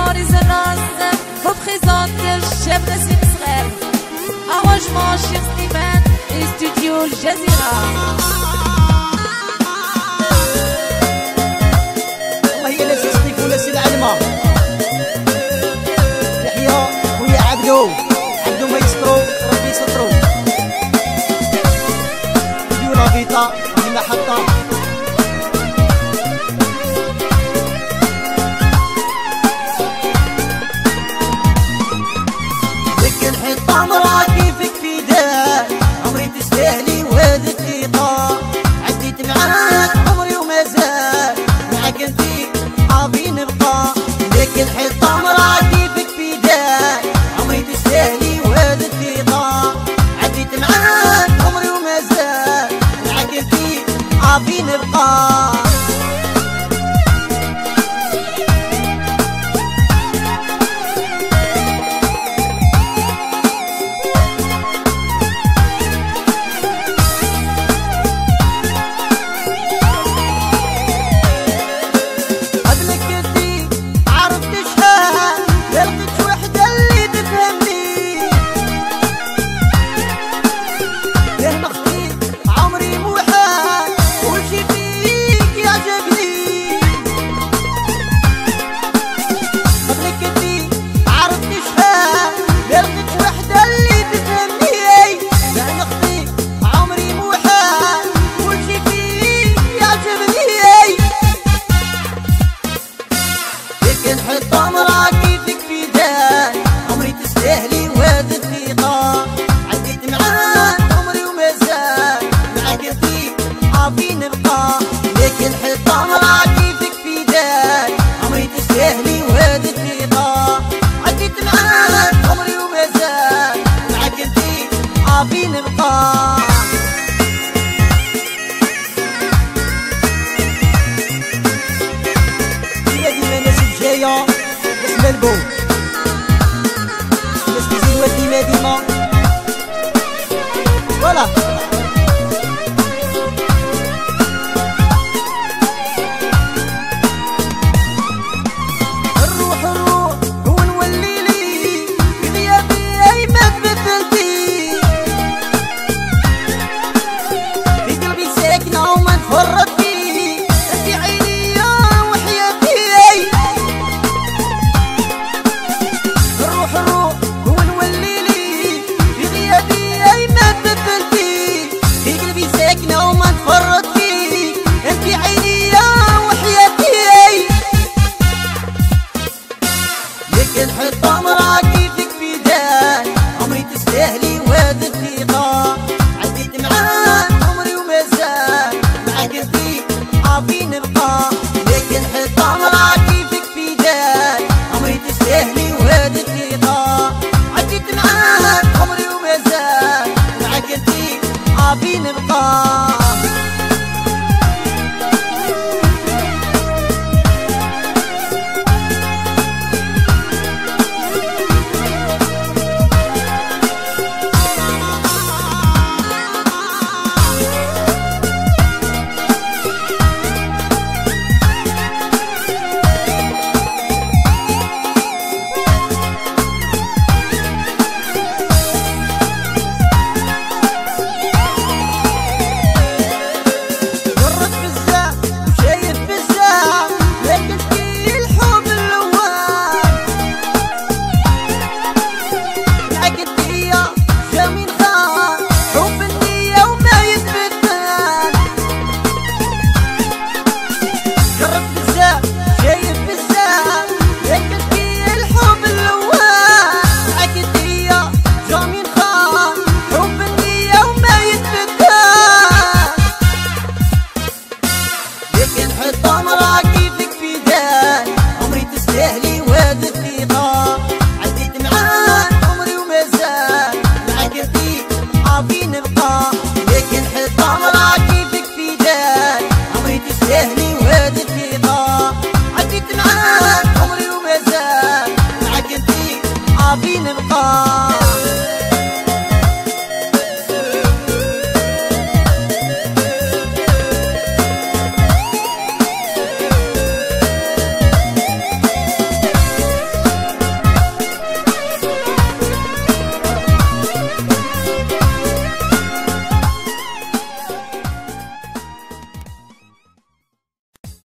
Maurice Ras vous présente Chef Nassim Sgher, arrangement Cheikh Slimane et Studio Jazeera. والله هي لا تسقيف ولا سي العلمة يحيى ويا عبدو ما يسطرو ربي يسطرو يولا فيتا كيما حطة ديك الحيطة مرا كيفك في دار عمري تستاهلي وهذا الثقة عديت معاك عمري ومازال معاك انتي حابي نبقى ديك الحيطة مرا كيفك في دار عمري تستاهلي وهذا الثقة عديت معاك عمري ومازال معاك انتي حابي نبقى الحيطة مرا كيفك في دار عمري تستاهلي وهذا الثقة عديت معاك عمري ومازال معاك انتي حابي نبقى ليك الحيطة مرا كيفك في دار عمري تستاهلي وهذا الثقة عديت معاك عمري ومازال معاك انتي حابي نبقى جاية اسم البو باش تزيد وديما ديما فوالا الروح ونولي لي في غيابي اي ما تبدلتي في قلبي ساكنة وما نفرط فيه انتي عيني وحياتي ونولي لي في غيابي اي ما تبدلتي في قلبي ساكنة وما نفرط فيه انتي عيني وحياتي ليك الحيطة مرا كيفك في دار عمري تستاهلي وهذا الثقة عديت معاك عمري ومازال معاك انتي حابي نبقى ليك الحيطة مرا كيفك في دار عمري تستاهلي وهذا الثقة عديت معاك عمري ومازال معاك انتي حابي نبقى الحيطة